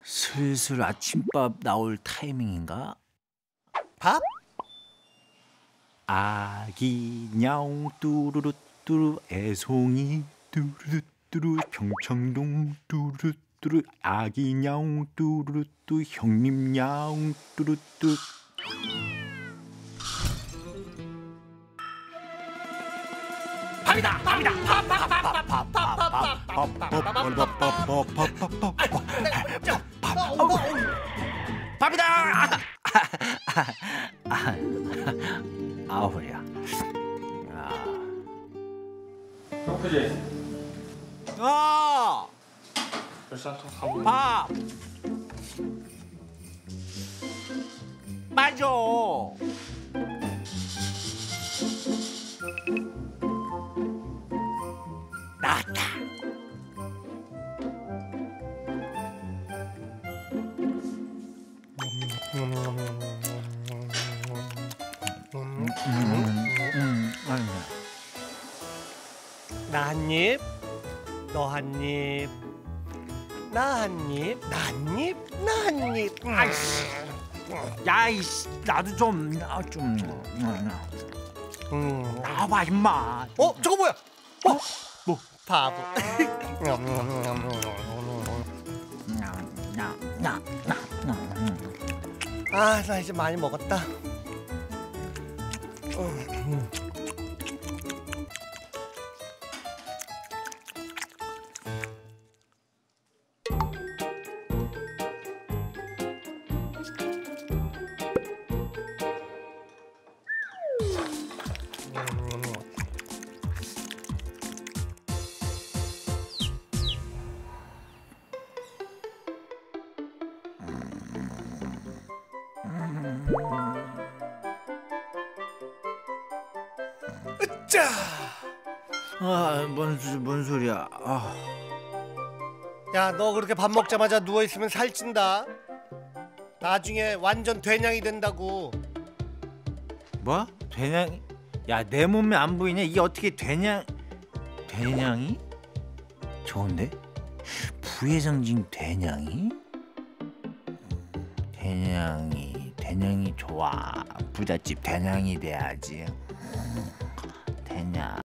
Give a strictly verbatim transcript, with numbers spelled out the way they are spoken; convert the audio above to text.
슬슬 아침밥 나올 타이밍인가? 밥? 아기 냐옹 뚜루루 뚜루 애송이 뚜루루 뚜루 평창동 뚜루루 뚜루 아기 냐옹 뚜루루 뚜 형님 냐옹 뚜루 뚜 밥이다! 밥이다! 밥이다! 아, 허리야. 배고프지? 아, 벌써 한 밥. 맞아. 나왔다. 나 한 입, 너 한 입, 나 한 입, 나 한 입, 나 한 입. 아이씨. 야, 이씨, 나도 좀, 아, 좀, 음. 나와봐, 임마. 어, 저거 뭐야? 어, 뭐? 바보. 야, 야, 야, 야. 아, 나 이제 많이 먹었다. 으짜! 아, 뭔, 소- 뭔 소리야? 아, 야, 너 그렇게 밥 먹자마자 누워 있으면 살찐다. 나중에 완전 된양이 된다고. 뭐? 된양? 야, 내 몸에 안 보이냐? 이게 어떻게 된양? 된양이? 좋은데? 부의 상징 된양이? 된양이, 된양이 좋아. 부잣집 된양이 돼야지. 된양.